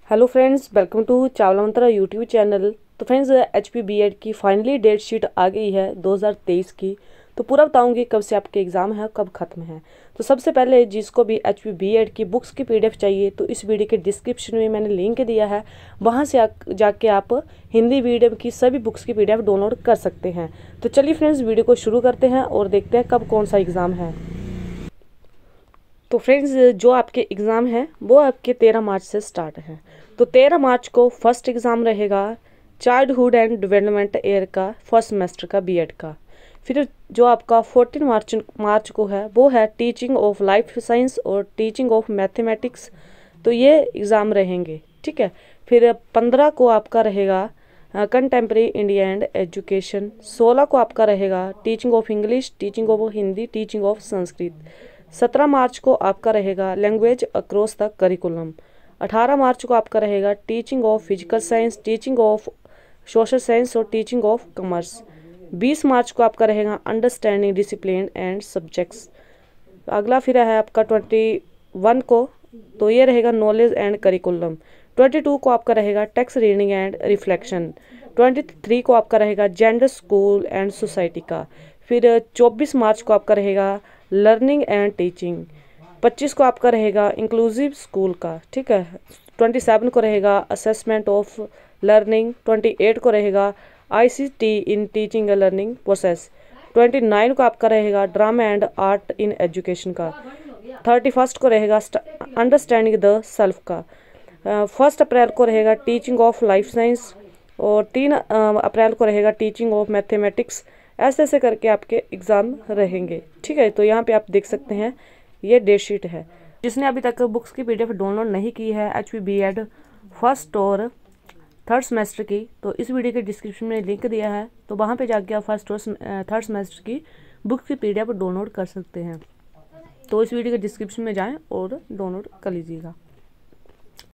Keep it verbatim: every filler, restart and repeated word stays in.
Hello friends, welcome to Chawla Mantra YouTube channel. तो friends, H P B Ed की finally date sheet आ गई है दो हज़ार तेईस की। तो पूरा बताऊंगी कब से आपके एग्ज़ाम है, कब ख़त्म है। तो सबसे पहले जिसको भी एच पी बी एड की बुक्स की पीडीएफ चाहिए तो इस वीडियो के डिस्क्रिप्शन में मैंने लिंक दिया है, वहाँ से आ, जाके आप हिंदी मीडियम की सभी बुक्स की पीडीएफ डाउनलोड कर सकते हैं। तो चलिए फ्रेंड्स, वीडियो को शुरू करते हैं और देखते हैं कब कौन सा एग्ज़ाम है। तो फ्रेंड्स, जो आपके एग्ज़ाम है वो आपके तेरह मार्च से स्टार्ट है। तो तेरह मार्च को फर्स्ट एग्ज़ाम रहेगा चाइल्डहुड एंड डेवलपमेंट ईयर का फर्स्ट सेमेस्टर का बीएड का। फिर जो आपका चौदह मार्च मार्च को है वो है टीचिंग ऑफ लाइफ साइंस और टीचिंग ऑफ मैथमेटिक्स। तो ये एग्ज़ाम रहेंगे, ठीक है। फिर पंद्रह को आपका रहेगा कंटेम्प्रेरी इंडिया एंड एजुकेशन। सोलह को आपका रहेगा teaching of English, teaching of Hindi, teaching of Sanskrit. सत्रह मार्च को आपका रहेगा लैंग्वेज अक्रॉस द करिकुलम। अठारह मार्च को आपका रहेगा teaching of physical science, teaching of social science और टीचिंग ऑफ कॉमर्स। बीस मार्च को आपका रहेगा अंडरस्टैंडिंग डिसिप्लिन एंड सब्जेक्ट्स। अगला फिर है आपका ट्वेंटी वन को, तो ये रहेगा knowledge and curriculum. Twenty two को आपका रहेगा text reading and reflection. Twenty three को आपका रहेगा जेंडर स्कूल एंड सोसाइटी का। फिर चौबीस मार्च को आपका रहेगा लर्निंग एंड टीचिंग। पच्चीस को आपका रहेगा इंक्लूसिव स्कूल का, ठीक है। ट्वेंटी सेवन को रहेगा assessment of learning. Twenty eight को रहेगा ICT in teaching and learning process. Twenty nine को आपका रहेगा drama and art in education का। थर्टी फर्स्ट को रहेगा अंडरस्टैंडिंग द सेल्फ का। फर्स्ट अप्रैल को रहेगा टीचिंग ऑफ लाइफ साइंस और तीन अप्रैल को रहेगा टीचिंग ऑफ मैथमेटिक्स। ऐसे ऐसे करके आपके एग्ज़ाम रहेंगे, ठीक है। तो यहाँ पे आप देख सकते हैं ये डेट शीट है। जिसने अभी तक बुक्स की पीडीएफ डाउनलोड नहीं की है H P B Ed first और थर्ड सेमेस्टर की, तो इस वीडियो के डिस्क्रिप्शन में लिंक दिया है, तो वहाँ पे जाके आप फर्स्ट और थर्ड सेमेस्टर की बुक्स की पीडीएफ डाउनलोड कर सकते हैं। तो इस वीडियो के डिस्क्रिप्शन में जाएँ और डाउनलोड कर लीजिएगा।